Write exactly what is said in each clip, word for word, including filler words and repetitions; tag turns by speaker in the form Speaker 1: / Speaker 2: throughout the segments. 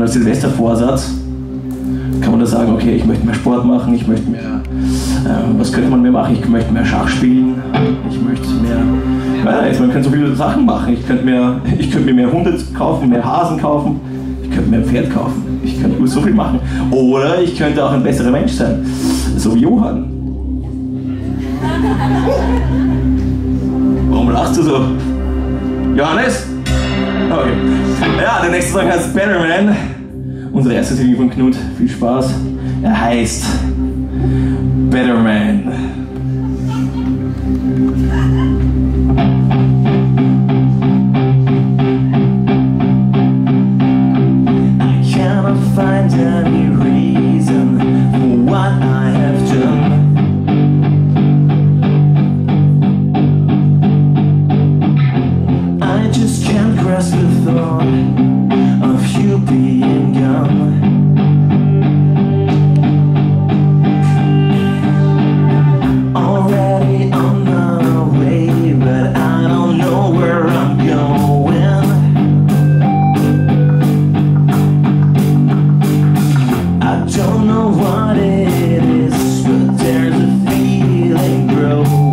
Speaker 1: als Silvestervorsatz kann man da sagen, okay, ich möchte mehr Sport machen, ich möchte mehr, äh, was könnte man mehr machen? Ich möchte mehr Schach spielen, ich möchte mehr, ja, jetzt, man könnte so viele Sachen machen. Ich könnte, mehr, ich könnte mir mehr Hunde kaufen, mehr Hasen kaufen, ich könnte mehr Pferd kaufen, ich könnte so viel machen. Oder ich könnte auch ein besserer Mensch sein, so wie Johann. Warum lachst du so? Johannes? Okay. Ja, der nächste Song heißt Better Man. Unsere erste Single von Knut. Viel Spaß. Er heißt Better Man.
Speaker 2: I cannot find any reason for what I have done. I just can't grasp the thought of you being gone. Already on my way, but I don't know where I'm going. I don't know what it is, but there's a feeling growing.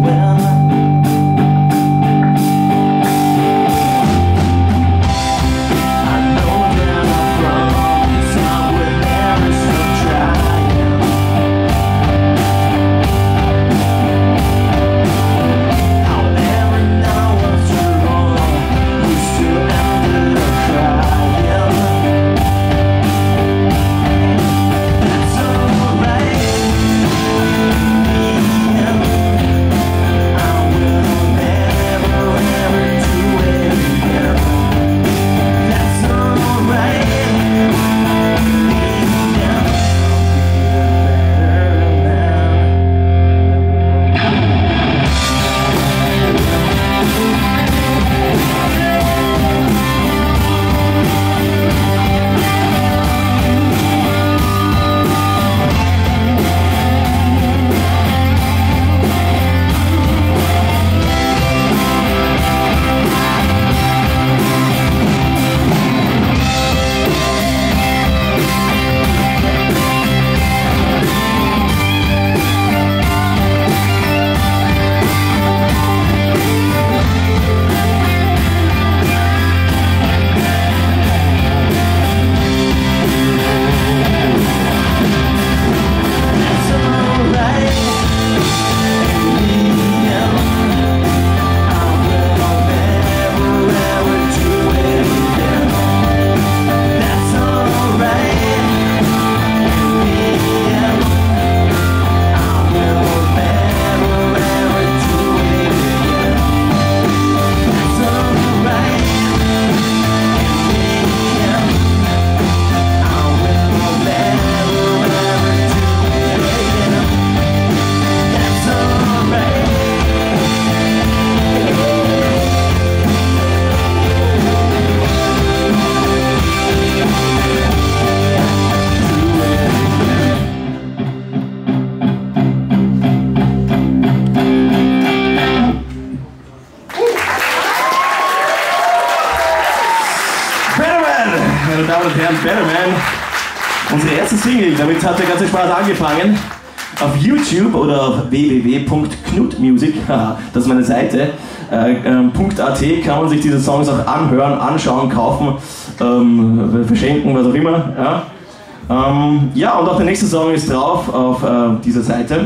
Speaker 1: Meine Damen und Herren, Better Man, unsere erste Single, damit hat der ganze Spaß angefangen. Auf YouTube oder auf w w w punkt knutmusic, das ist meine Seite, äh, äh, .at kann man sich diese Songs auch anhören, anschauen, kaufen, ähm, verschenken, was auch immer. Ja. Ähm, ja, und auch der nächste Song ist drauf auf äh, dieser Seite.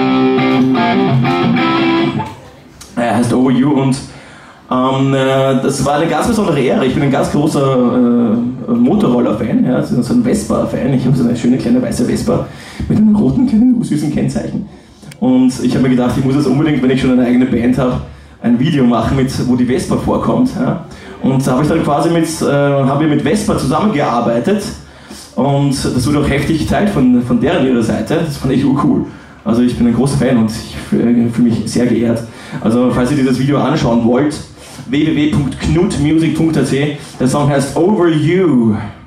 Speaker 1: Er heißt Over You und Ähm, äh, das war eine ganz besondere Ehre. Ich bin ein ganz großer äh, Motorroller-Fan, ja, so ein Vespa-Fan. Ich habe so eine schöne kleine weiße Vespa mit einem roten, kleinen, süßen Kennzeichen. Und ich habe mir gedacht, ich muss jetzt unbedingt, wenn ich schon eine eigene Band habe, ein Video machen, mit, wo die Vespa vorkommt. Ja. Und da habe ich dann quasi mit, äh, habe mit Vespa zusammengearbeitet. Und das wurde auch heftig geteilt von, von deren ihrer Seite. Das fand ich cool. Also ich bin ein großer Fan und ich fühle mich sehr geehrt. Also falls ihr dieses Video anschauen wollt, w w w punkt knutmusic punkt a t. Der Song heißt Over You.